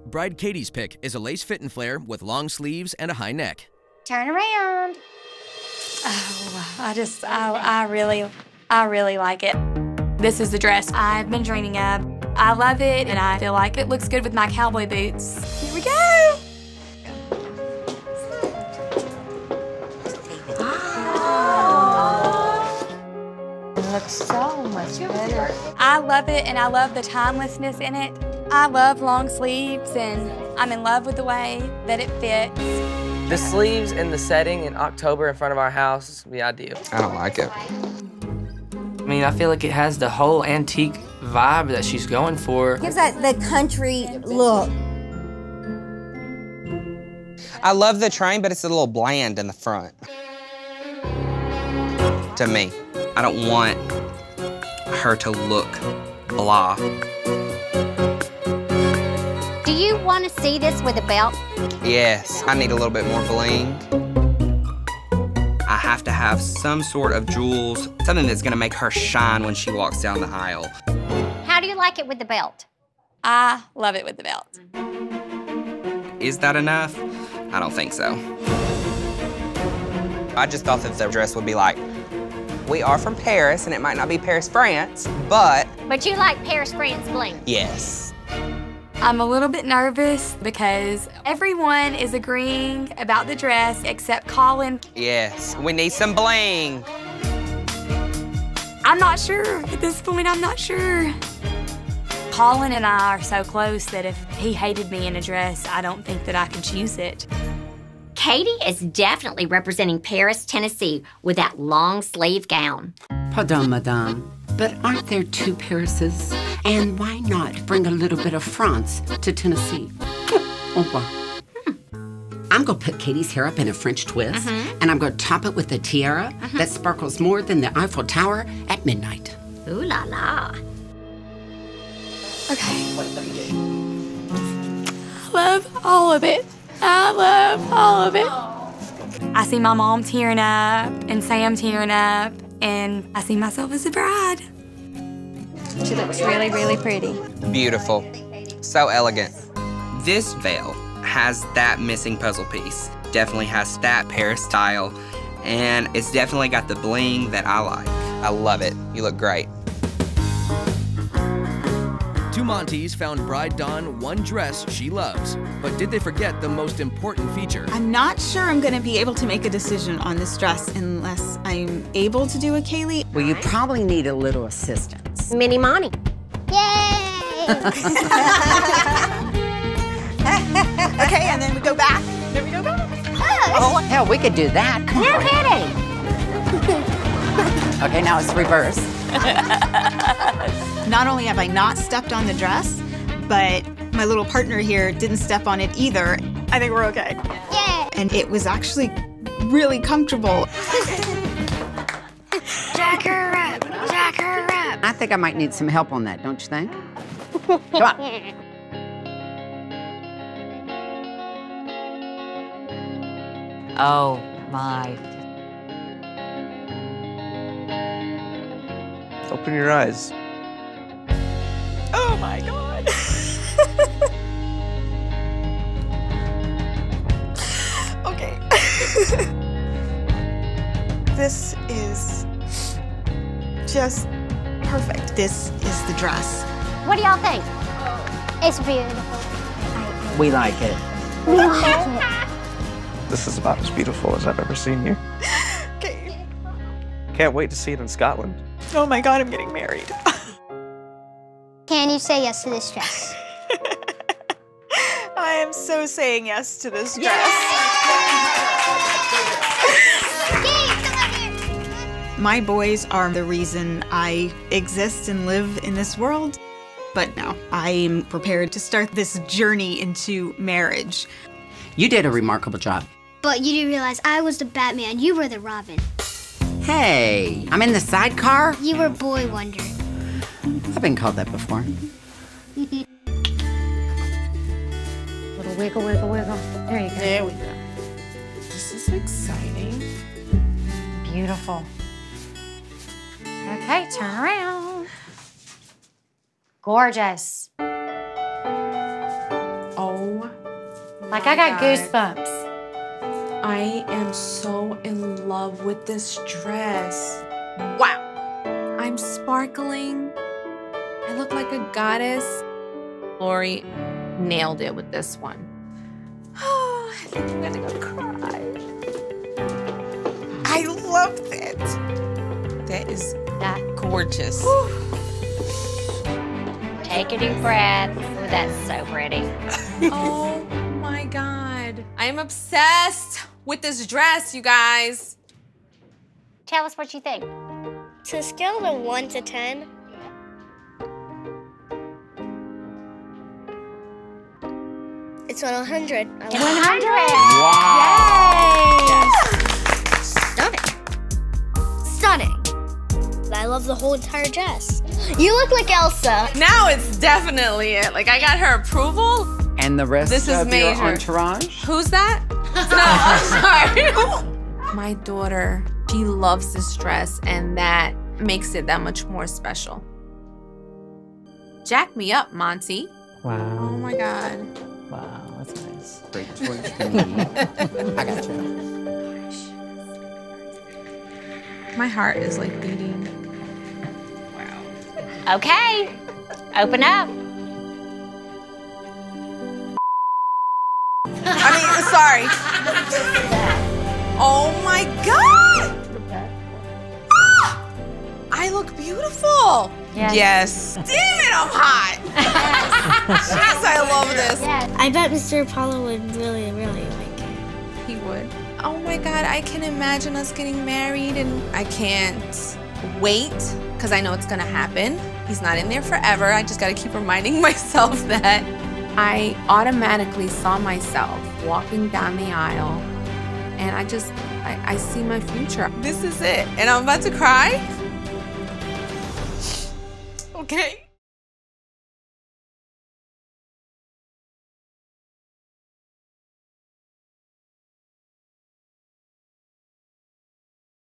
Bride Katie's pick is a lace fit and flare with long sleeves and a high neck. Turn around. Oh, I really like it. This is the dress I've been dreaming of. I love it, and I feel like it looks good with my cowboy boots. Here we go. It looks so much better. I love it, and I love the timelessness in it. I love long sleeves, and I'm in love with the way that it fits. The sleeves and the setting in October in front of our house would be ideal. I don't like it. I mean, I feel like it has the whole antique vibe that she's going for. Gives that the country look. I love the train, but it's a little bland in the front. To me. I don't want her to look blah. Do you want to see this with a belt? Yes, I need a little bit more bling. I have to have some sort of jewels, something that's gonna make her shine when she walks down the aisle. How do you like it with the belt? I love it with the belt. Is that enough? I don't think so. I just thought that the dress would be like, we are from Paris, and it might not be Paris, France, but... But you like Paris, France bling. Yes. I'm a little bit nervous because everyone is agreeing about the dress except Colin. Yes, we need some bling. I'm not sure. At this point, I'm not sure. Colin and I are so close that if he hated me in a dress, I don't think that I could choose it. Katie is definitely representing Paris, Tennessee with that long sleeve gown. Pardon, madame, but aren't there two Parises? And why not bring a little bit of France to Tennessee? Au revoir. I'm gonna put Katie's hair up in a French twist, and I'm gonna top it with a tiara that sparkles more than the Eiffel Tower at midnight. Ooh la la. Okay. I love all of it. I love all of it. I see my mom tearing up and Sam tearing up, and I see myself as a bride. She looks really, really pretty. Beautiful. So elegant. This veil has that missing puzzle piece. Definitely has that Paris style, and it's definitely got the bling that I like. I love it. You look great. Two Monties found Bride Dawn one dress she loves, but did they forget the most important feature? I'm not sure I'm gonna be able to make a decision on this dress unless I'm able to do a Kaylee. Well, you probably need a little assistance. Mini Monty. Yay! Okay, and then we go back. Then we go back. Oh, hell, we could do that. Come You're on. kidding. Okay, now it's reverse. Not only have I not stepped on the dress, but my little partner here didn't step on it either. I think we're okay. Yay! And it was actually really comfortable. Jack her up, jack her up. I think I might need some help on that, don't you think? Come on. Oh my. Open your eyes. Oh my God. Okay. This is just perfect. This is the dress. What do y'all think? It's beautiful. We like it. We like it. This is about as beautiful as I've ever seen you. Okay. Can't wait to see it in Scotland. Oh my God, I'm getting married. Can you say yes to this dress? I am so saying yes to this dress. My boys are the reason I exist and live in this world. But no, I'm prepared to start this journey into marriage. You did a remarkable job. But you do realize I was the Batman, you were the Robin. Hey, I'm in the sidecar. You were Boy Wonder. I've been called that before. Little wiggle, wiggle, wiggle. There you go. There we go. This is exciting. Beautiful. Okay, turn around. Gorgeous. Oh Like, I got goosebumps. I am so in love with this dress. Wow. I'm sparkling. I look like a goddess. Lori nailed it with this one. Oh, I think I'm gonna go cry. I love that. That is gorgeous. Take a deep breath. Ooh, that's so pretty. Oh my God. I am obsessed with this dress, you guys. Tell us what you think. To scale of 1 to 10, it's on 100. 100. Stunning. Stunning. I love the whole entire dress. You look like Elsa. Now it's definitely it. Like, I got her approval. And the rest This is of your major. entourage? Who's that? No, I'm sorry. My daughter, she loves this dress, and that makes it that much more special. Jack me up, Monty. Wow. Oh my God. Wow, that's nice. Straight towards me. I got you. My heart is like beating. Okay, open up. I mean, sorry. Oh my God! Ah! I look beautiful. Yes. Damn it, I'm hot. Jeez, I love this. I bet Mr. Apollo would really, really like it. He would. Oh my God, I can imagine us getting married, and I can't wait because I know it's gonna happen. He's not in there forever. I just gotta keep reminding myself that. I automatically saw myself walking down the aisle, and I see my future. This is it, and I'm about to cry. Okay.